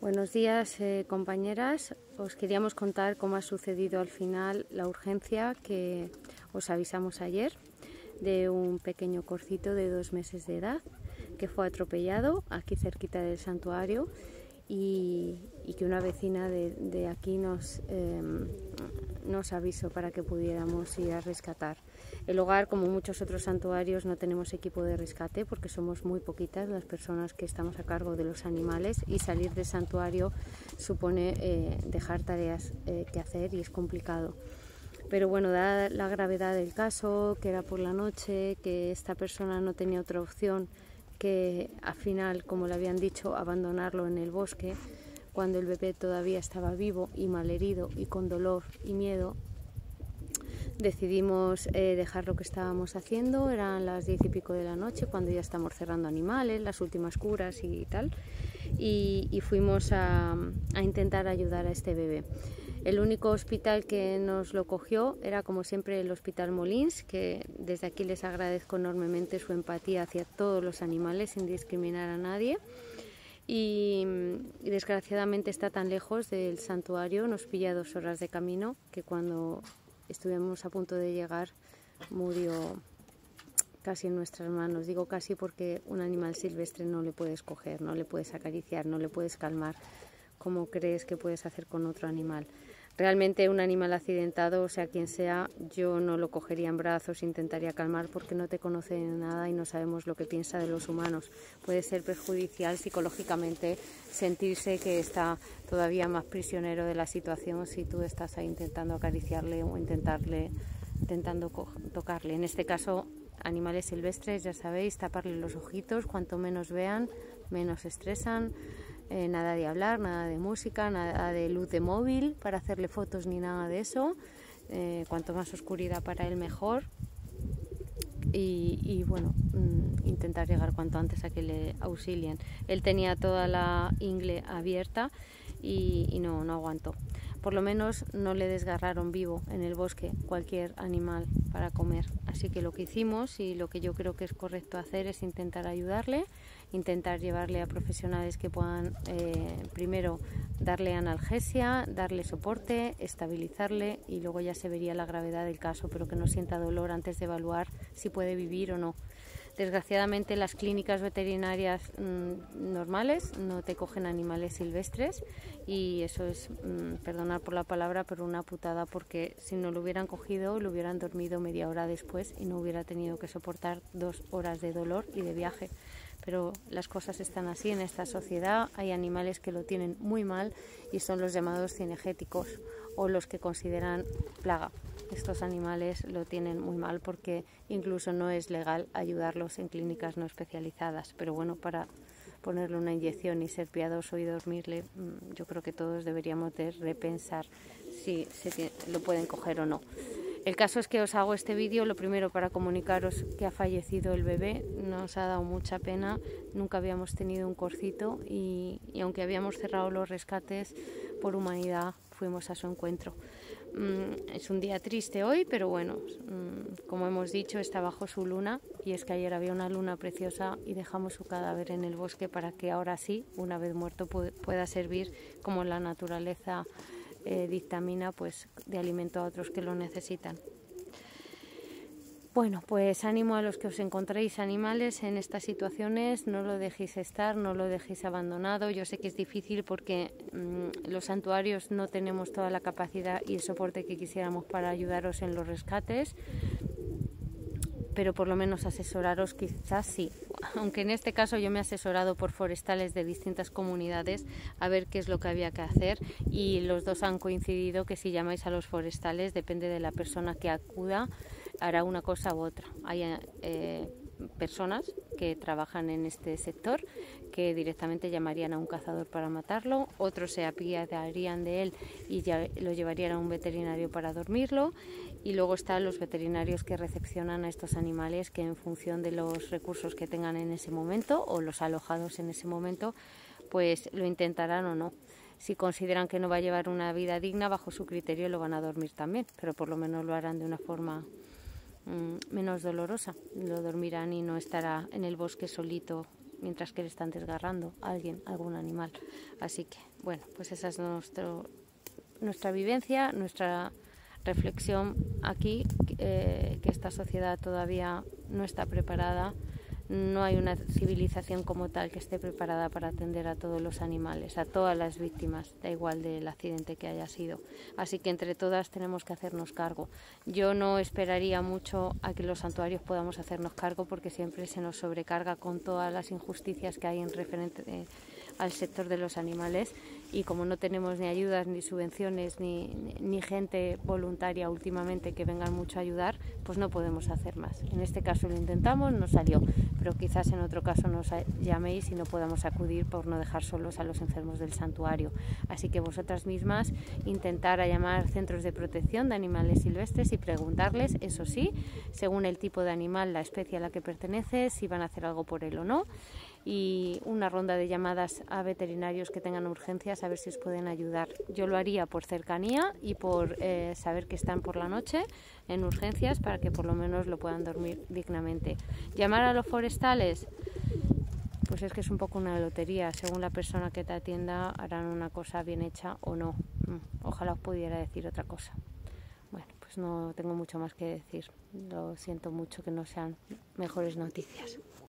Buenos días, compañeras. Os queríamos contar cómo ha sucedido al final la urgencia que os avisamos ayer de un pequeño corcito de 2 meses de edad que fue atropellado aquí cerquita del santuario y que una vecina de aquí nos avisó para que pudiéramos ir a rescatar. El hogar, como muchos otros santuarios, no tenemos equipo de rescate porque somos muy poquitas las personas que estamos a cargo de los animales y salir del santuario supone dejar tareas que hacer y es complicado. Pero bueno, dada la gravedad del caso, que era por la noche, que esta persona no tenía otra opción que al final, como le habían dicho, abandonarlo en el bosque, cuando el bebé todavía estaba vivo y malherido y con dolor y miedo, decidimos dejar lo que estábamos haciendo. Eran las 10 y pico de la noche, cuando ya estamos cerrando animales, las últimas curas y tal, y fuimos a intentar ayudar a este bebé. El único hospital que nos lo cogió era, como siempre, el Hospital Molins, que desde aquí les agradezco enormemente su empatía hacia todos los animales sin discriminar a nadie. Y desgraciadamente está tan lejos del santuario, nos pilla 2 horas de camino, que cuando estuvimos a punto de llegar murió casi en nuestras manos. Digo casi porque un animal silvestre no le puedes coger, no le puedes acariciar, no le puedes calmar como crees que puedes hacer con otro animal. Realmente un animal accidentado, o sea quien sea, yo no lo cogería en brazos, intentaría calmar porque no te conoce de nada y no sabemos lo que piensa de los humanos. Puede ser perjudicial psicológicamente sentirse que está todavía más prisionero de la situación si tú estás ahí intentando acariciarle o intentando tocarle. En este caso, animales silvestres, ya sabéis, taparle los ojitos, cuanto menos vean, menos estresan. Nada de hablar, nada de música, nada de luz de móvil para hacerle fotos ni nada de eso. Cuanto más oscuridad para él mejor. Y bueno, intentar llegar cuanto antes a que le auxilien. Él tenía toda la ingle abierta y no aguantó. Por lo menos no le desgarraron vivo en el bosque cualquier animal para comer. Así que lo que hicimos y lo que yo creo que es correcto hacer es intentar ayudarle, intentar llevarle a profesionales que puedan primero darle analgesia, darle soporte, estabilizarle y luego ya se vería la gravedad del caso, pero que no sienta dolor antes de evaluar si puede vivir o no. Desgraciadamente las clínicas veterinarias normales no te cogen animales silvestres y eso es, perdonad por la palabra, pero una putada, porque si no lo hubieran cogido lo hubieran dormido media hora después y no hubiera tenido que soportar 2 horas de dolor y de viaje. Pero las cosas están así en esta sociedad, hay animales que lo tienen muy mal y son los llamados cinegéticos o los que consideran plaga. Estos animales lo tienen muy mal porque incluso no es legal ayudarlos en clínicas no especializadas. Pero bueno, para ponerle una inyección y ser piadoso y dormirle, yo creo que todos deberíamos de repensar si lo pueden coger o no. El caso es que os hago este vídeo, lo primero para comunicaros que ha fallecido el bebé. Nos ha dado mucha pena, nunca habíamos tenido un corcito y aunque habíamos cerrado los rescates, por humanidad fuimos a su encuentro. Es un día triste hoy, pero bueno, como hemos dicho, está bajo su luna y es que ayer había una luna preciosa y dejamos su cadáver en el bosque para que ahora sí, una vez muerto, pueda servir como la naturaleza dictamina, pues de alimento a otros que lo necesitan. Bueno, pues ánimo a los que os encontréis animales en estas situaciones, no lo dejéis estar, no lo dejéis abandonado. Yo sé que es difícil porque los santuarios no tenemos toda la capacidad y el soporte que quisiéramos para ayudaros en los rescates, pero por lo menos asesoraros quizás sí. Aunque en este caso yo me he asesorado por forestales de distintas comunidades a ver qué es lo que había que hacer y los dos han coincidido que si llamáis a los forestales, depende de la persona que acuda, hará una cosa u otra. Hay personas que trabajan en este sector que directamente llamarían a un cazador para matarlo, otros se apiadarían de él y ya lo llevarían a un veterinario para dormirlo, y luego están los veterinarios que recepcionan a estos animales que en función de los recursos que tengan en ese momento o los alojados en ese momento, pues lo intentarán o no. Si consideran que no va a llevar una vida digna, bajo su criterio lo van a dormir también, pero por lo menos lo harán de una forma menos dolorosa. Lo dormirán y no estará en el bosque solito mientras que le están desgarrando a alguien, algún animal. Así que, bueno, pues esa es nuestra vivencia, nuestra reflexión aquí, que esta sociedad todavía no está preparada. No hay una civilización como tal que esté preparada para atender a todos los animales, a todas las víctimas, da igual del accidente que haya sido. Así que entre todas tenemos que hacernos cargo. Yo no esperaría mucho a que los santuarios podamos hacernos cargo, porque siempre se nos sobrecarga con todas las injusticias que hay en referente al sector de los animales, y como no tenemos ni ayudas, ni subvenciones, ni gente voluntaria últimamente que vengan mucho a ayudar, pues no podemos hacer más. En este caso lo intentamos, no salió, pero quizás en otro caso nos llaméis y no podamos acudir por no dejar solos a los enfermos del santuario. Así que vosotras mismas intentar a llamar centros de protección de animales silvestres y preguntarles, eso sí, según el tipo de animal, la especie a la que pertenece, si van a hacer algo por él o no, y una ronda de llamadas a veterinarios que tengan urgencias a ver si os pueden ayudar. Yo lo haría por cercanía y por saber que están por la noche en urgencias, para que por lo menos lo puedan dormir dignamente. Llamar a los forestales, pues es que es un poco una lotería. Según la persona que te atienda, harán una cosa bien hecha o no. Ojalá os pudiera decir otra cosa. Bueno, pues no tengo mucho más que decir. Lo siento mucho que no sean mejores noticias.